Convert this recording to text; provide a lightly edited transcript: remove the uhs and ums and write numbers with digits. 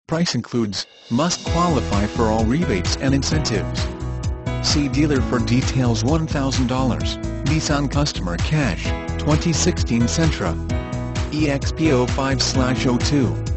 Price includes, must qualify for all rebates and incentives. See dealer for details. $1,000, Nissan Customer Cash, 2016 Sentra. EXP 05/02.